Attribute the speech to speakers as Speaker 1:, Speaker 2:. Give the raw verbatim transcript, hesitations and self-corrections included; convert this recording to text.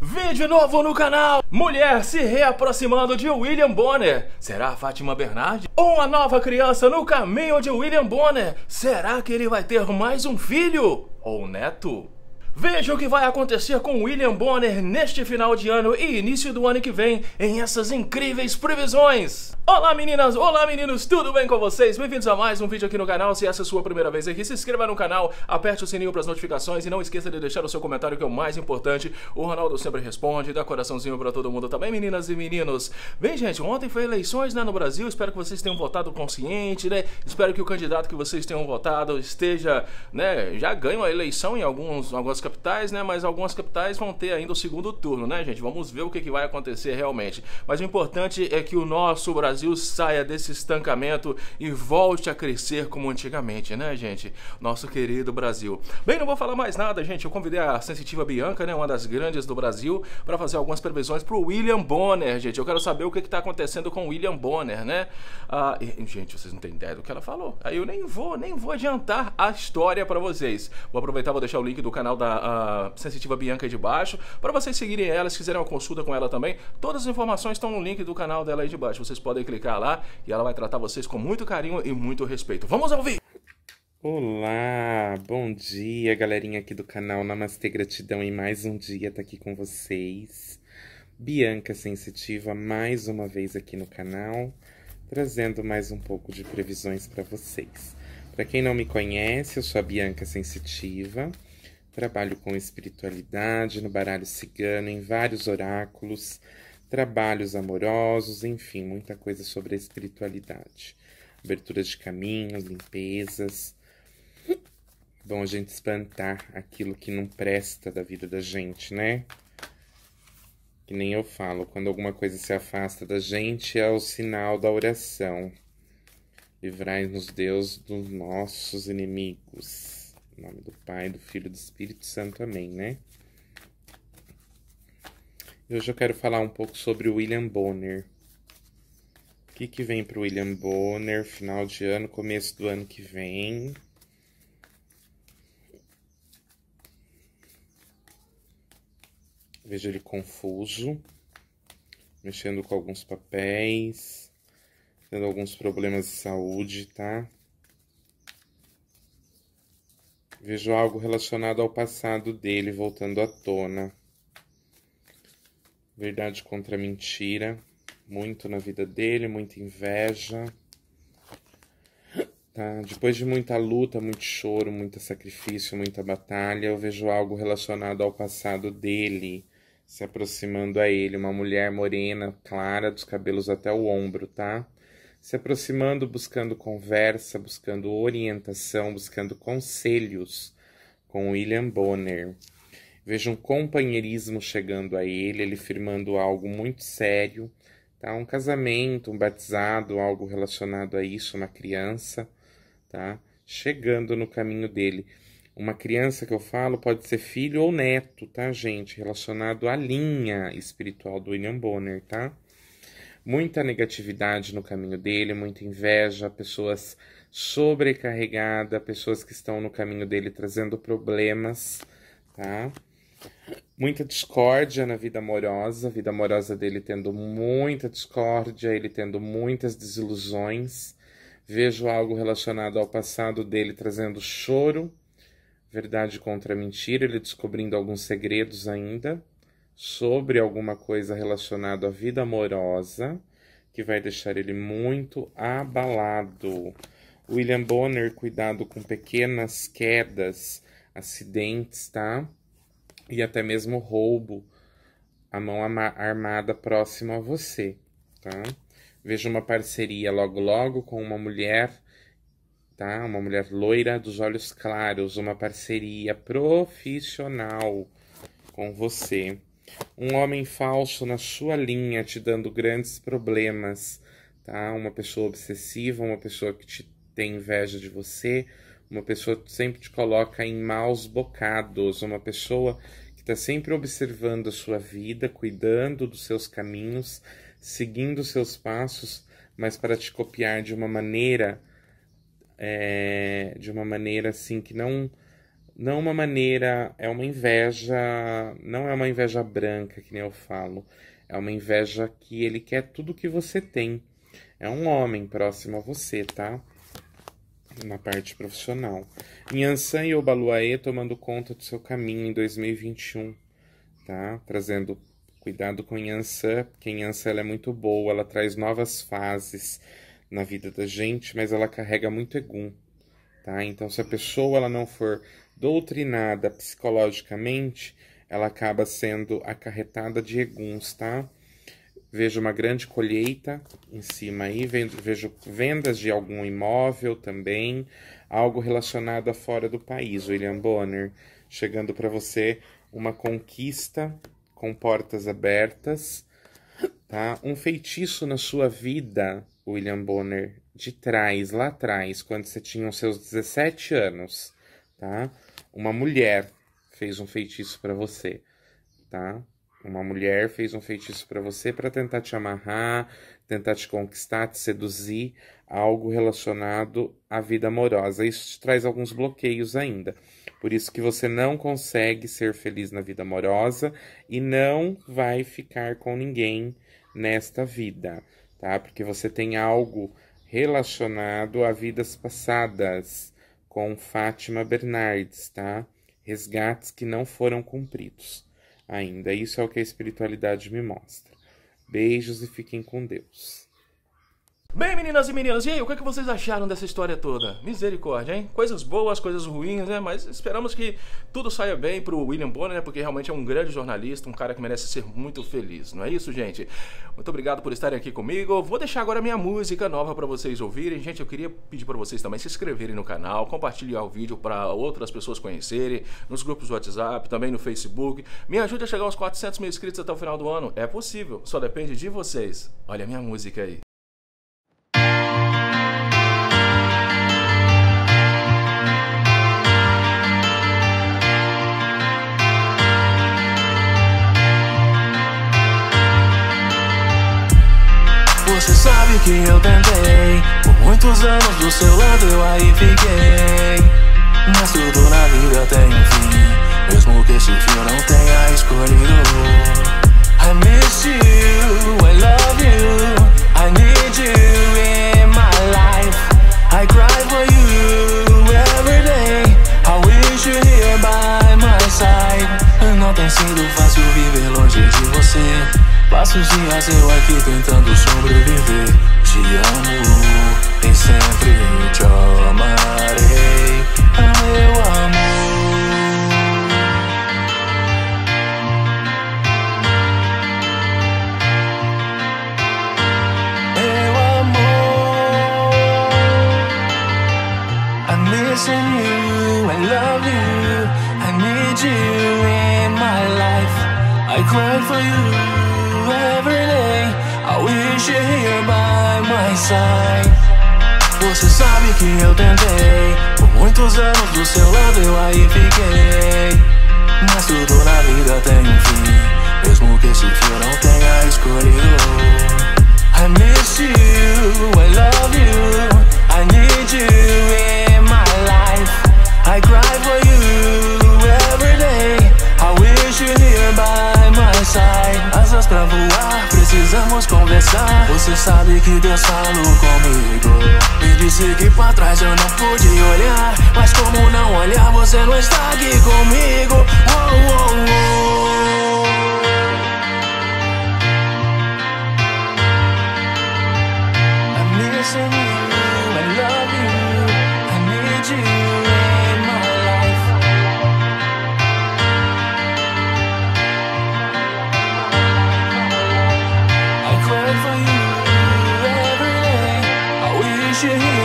Speaker 1: Vídeo novo no canal! Mulher se reaproximando de William Bonner. Será a Fátima Bernardes? Uma nova criança no caminho de William Bonner. Será que ele vai ter mais um filho? Ou neto? Veja o que vai acontecer com William Bonner neste final de ano e início do ano que vem em essas incríveis previsões. Olá meninas, olá meninos, tudo bem com vocês? Bem-vindos a mais um vídeo aqui no canal. Se essa é a sua primeira vez aqui, se inscreva no canal, aperte o sininho para as notificações e não esqueça de deixar o seu comentário, que é o mais importante. O Ronaldo sempre responde, dá coraçãozinho para todo mundo também, meninas e meninos. Bem, gente, ontem foi eleições, né, no Brasil. Espero que vocês tenham votado consciente, né? Espero que o candidato que vocês tenham votado esteja, né, já ganhou a eleição em alguns, algumas capitais, né? Mas algumas capitais vão ter ainda o segundo turno, né, gente? Vamos ver o que, que vai acontecer realmente. Mas o importante é que o nosso Brasil saia desse estancamento e volte a crescer como antigamente, né, gente? Nosso querido Brasil. Bem, não vou falar mais nada, gente. Eu convidei a sensitiva Bianca, né, uma das grandes do Brasil, para fazer algumas previsões para o William Bonner, gente. Eu quero saber o que está acontecendo com o William Bonner, né? Ah, e, gente, vocês não têm ideia do que ela falou. Aí eu nem vou, nem vou adiantar a história para vocês. Vou aproveitar, vou deixar o link do canal da sensitiva Bianca aí de baixo, para vocês seguirem ela, se quiserem uma consulta com ela também. Todas as informações estão no link do canal dela aí de baixo. Vocês podem clicar lá e ela vai tratar vocês com muito carinho e muito respeito. Vamos ouvir!
Speaker 2: Olá, bom dia, galerinha aqui do canal Namastê Gratidão, e mais um dia tá aqui com vocês. Bianca Sensitiva mais uma vez aqui no canal, trazendo mais um pouco de previsões para vocês. Para quem não me conhece, eu sou a Bianca Sensitiva, trabalho com espiritualidade no baralho cigano, em vários oráculos, trabalhos amorosos, enfim, muita coisa sobre a espiritualidade. Abertura de caminhos, limpezas. Bom a gente espantar aquilo que não presta da vida da gente, né? Que nem eu falo, quando alguma coisa se afasta da gente, é o sinal da oração. Livrai-nos, Deus, dos nossos inimigos. Em nome do Pai, do Filho e do Espírito Santo. Amém, né? Hoje eu quero falar um pouco sobre o William Bonner. O que que vem para o William Bonner, final de ano, começo do ano que vem. Vejo ele confuso, mexendo com alguns papéis, tendo alguns problemas de saúde, tá? Vejo algo relacionado ao passado dele voltando à tona. Verdade contra mentira, muito na vida dele, muita inveja, tá? Depois de muita luta, muito choro, muito sacrifício, muita batalha, eu vejo algo relacionado ao passado dele, se aproximando a ele, uma mulher morena, clara, dos cabelos até o ombro, tá? Se aproximando, buscando conversa, buscando orientação, buscando conselhos com William Bonner. Vejo um companheirismo chegando a ele, ele firmando algo muito sério, tá? Um casamento, um batizado, algo relacionado a isso, uma criança, tá? Chegando no caminho dele. Uma criança que eu falo pode ser filho ou neto, tá, gente? Relacionado à linha espiritual do William Bonner, tá? Muita negatividade no caminho dele, muita inveja, pessoas sobrecarregadas, pessoas que estão no caminho dele trazendo problemas, tá? Muita discórdia na vida amorosa, a vida amorosa dele tendo muita discórdia, ele tendo muitas desilusões. Vejo algo relacionado ao passado dele trazendo choro, verdade contra mentira, ele descobrindo alguns segredos ainda sobre alguma coisa relacionada à vida amorosa, que vai deixar ele muito abalado. William Bonner, cuidado com pequenas quedas, acidentes, tá? E até mesmo roubo, a mão armada próxima a você, tá? Vejo uma parceria logo logo com uma mulher, tá? Uma mulher loira dos olhos claros, uma parceria profissional com você. Um homem falso na sua linha, te dando grandes problemas, tá? Uma pessoa obsessiva, uma pessoa que te tem inveja de você, uma pessoa que sempre te coloca em maus bocados, uma pessoa que está sempre observando a sua vida, cuidando dos seus caminhos, seguindo os seus passos, mas para te copiar de uma maneira, é, de uma maneira assim que não não uma maneira, é uma inveja, não é uma inveja branca, que nem eu falo, é uma inveja que ele quer tudo que você tem. É um homem próximo a você, tá? Na parte profissional. Yansan e Obaluaê tomando conta do seu caminho em dois mil e vinte e um, tá? Trazendo cuidado com Yansan, porque Yansan ela é muito boa, ela traz novas fases na vida da gente, mas ela carrega muito egum, tá? Então, se a pessoa ela não for doutrinada psicologicamente, ela acaba sendo acarretada de eguns, tá? Vejo uma grande colheita em cima aí, vejo vendas de algum imóvel também, algo relacionado a fora do país, William Bonner. Chegando para você uma conquista com portas abertas, tá? Um feitiço na sua vida, William Bonner, de trás, lá atrás, quando você tinha os seus dezessete anos, tá? Uma mulher fez um feitiço para você, tá? Uma mulher fez um feitiço para você para tentar te amarrar, tentar te conquistar, te seduzir, algo relacionado à vida amorosa. Isso te traz alguns bloqueios ainda. Por isso que você não consegue ser feliz na vida amorosa e não vai ficar com ninguém nesta vida, tá? Porque você tem algo relacionado a vidas passadas com Fátima Bernardes, tá? Resgates que não foram cumpridos ainda. Isso é o que a espiritualidade me mostra. Beijos e fiquem com Deus.
Speaker 1: Bem, meninas e meninos, e aí, o que, é que vocês acharam dessa história toda? Misericórdia, hein? Coisas boas, coisas ruins, né? Mas esperamos que tudo saia bem pro William Bonner, né? Porque realmente é um grande jornalista, um cara que merece ser muito feliz, não é isso, gente? Muito obrigado por estarem aqui comigo. Vou deixar agora minha música nova para vocês ouvirem. Gente, eu queria pedir para vocês também se inscreverem no canal, compartilhar o vídeo para outras pessoas conhecerem, nos grupos do WhatsApp, também no Facebook. Me ajude a chegar aos quatrocentos mil inscritos até o final do ano. É possível, só depende de vocês. Olha a minha música aí.
Speaker 3: Você sabe que eu tentei, por muitos anos do seu lado eu aí fiquei. Mas tudo na vida tem um fim, mesmo que esse fim eu não tenha escolhido. I miss you, I love you, I need you in my life. I cry for you every day, I wish you here by my side. Não tem sido fácil viver longe de você. Passo os dias eu aqui tentando sobreviver. Te amo e sempre te amarei, meu amor. Meu amor, I'm missing you, I love you, I need you in my life. I cry for you every day, I wish you're here by my side. Você sabe que eu tentei, por muitos anos do seu lado eu aí fiquei. Mas tudo na vida tem um fim, mesmo que esse fim eu não tenha escolhido. I miss you, I love you, I need you in my life. I cry for you every day, I wish you're here by my side. Asas pra voar, precisamos conversar. Você sabe que Deus falou comigo, me disse que pra trás eu não pude olhar. Mas como não olhar, você não está aqui comigo. Oh, oh, oh. I'm missing you, I love you, I need you in my life. I cry for you every day, I wish you here